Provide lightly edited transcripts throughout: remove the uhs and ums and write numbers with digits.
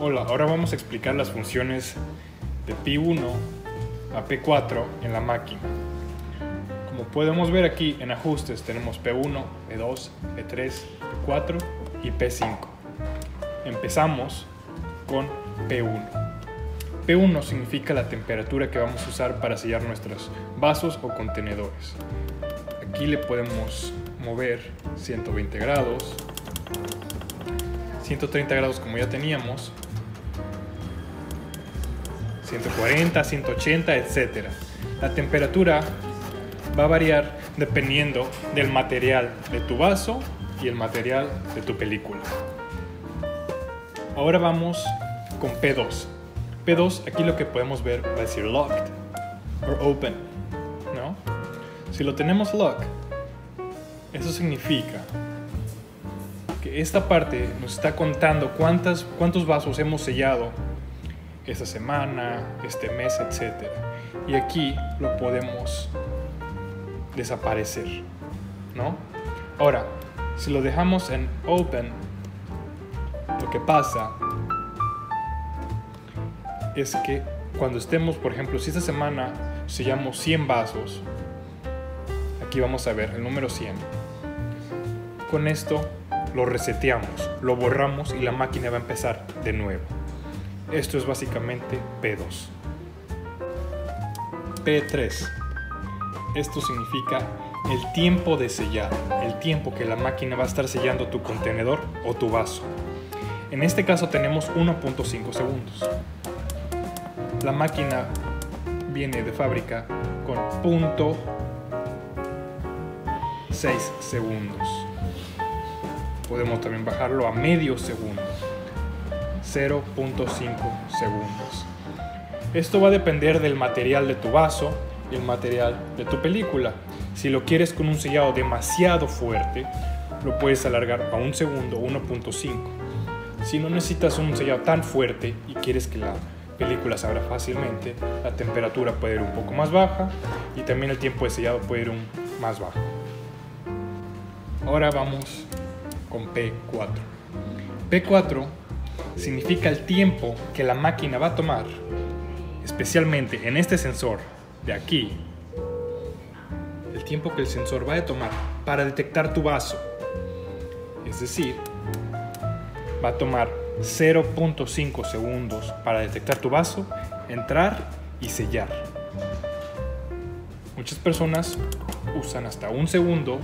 Hola, ahora vamos a explicar las funciones de P1 a P4 en la máquina. Como podemos ver aquí en ajustes tenemos P1, P2, P3, P4 y P5. Empezamos con P1. P1 significa la temperatura que vamos a usar para sellar nuestros vasos o contenedores. Aquí le podemos mover 120 grados, 130 grados como ya teníamos, 140, 180, etc. La temperatura va a variar dependiendo del material de tu vaso y el material de tu película. Ahora vamos con P2. P2, aquí lo que podemos ver va a decir locked o open, ¿no? Si lo tenemos locked, eso significa que esta parte nos está contando cuántos vasos hemos sellado esta semana, este mes, etc. Y aquí lo podemos desaparecer, ¿no? Ahora, si lo dejamos en open, lo que pasa es que cuando estemos, por ejemplo, si esta semana sellamos 100 vasos, aquí vamos a ver el número 100. Con esto lo reseteamos, lo borramos y la máquina va a empezar de nuevo. Esto es básicamente P2. P3. Esto significa el tiempo de sellar, el tiempo que la máquina va a estar sellando tu contenedor o tu vaso. En este caso tenemos 1.5 segundos. La máquina viene de fábrica con 0.6 segundos. Podemos también bajarlo a medio segundo. 0.5 segundos. Esto va a depender del material de tu vaso y el material de tu película. Si lo quieres con un sellado demasiado fuerte, lo puedes alargar a 1 segundo, 1.5. Si no necesitas un sellado tan fuerte y quieres que la película se abra fácilmente, la temperatura puede ir un poco más baja y también el tiempo de sellado puede ir más bajo. Ahora vamos con P4. P4 significa el tiempo que la máquina va a tomar, especialmente en este sensor de aquí, el tiempo que el sensor va a tomar para detectar tu vaso. Es decir, va a tomar 0.5 segundos para detectar tu vaso, entrar y sellar. Muchas personas usan hasta 1 segundo,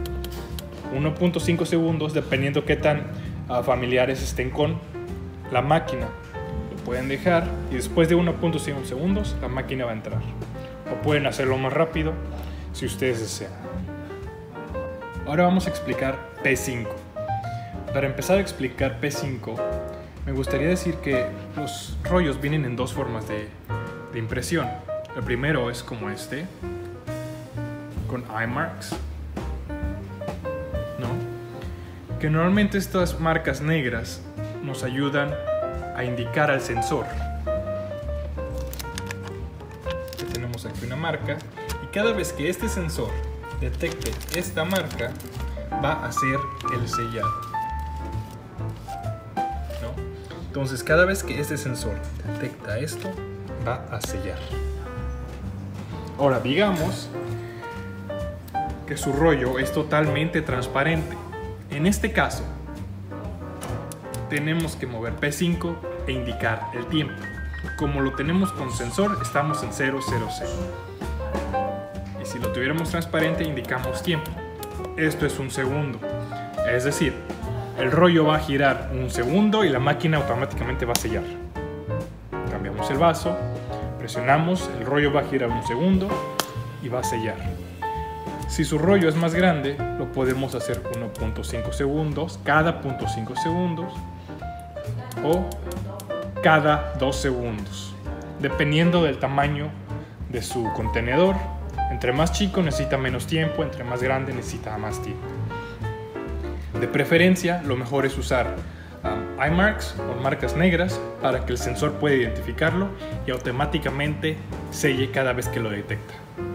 1.5 segundos, dependiendo qué tan familiares estén con la máquina. Lo pueden dejar y después de 1.5 segundos la máquina va a entrar. O pueden hacerlo más rápido si ustedes desean. Ahora vamos a explicar P5. Para empezar a explicar P5, me gustaría decir que los rollos vienen en dos formas de impresión. El primero es como este, con iMarks, ¿no? Que normalmente estas marcas negras nos ayudan a indicar al sensor. Tenemos aquí una marca y cada vez que este sensor detecte esta marca va a hacer el sellado, ¿no? Entonces cada vez que este sensor detecta esto va a sellar. Ahora digamos que su rollo es totalmente transparente. En este caso tenemos que mover P5 e indicar el tiempo. Como lo tenemos con sensor, estamos en 000. Y si lo tuviéramos transparente, indicamos tiempo. Esto es 1 segundo. Es decir, el rollo va a girar 1 segundo y la máquina automáticamente va a sellar. Cambiamos el vaso, presionamos, el rollo va a girar 1 segundo y va a sellar. Si su rollo es más grande, lo podemos hacer 1.5 segundos, cada 0.5 segundos o cada 2 segundos, dependiendo del tamaño de su contenedor. Entre más chico necesita menos tiempo, entre más grande necesita más tiempo. De preferencia, lo mejor es usar iMarks o marcas negras para que el sensor pueda identificarlo y automáticamente selle cada vez que lo detecta.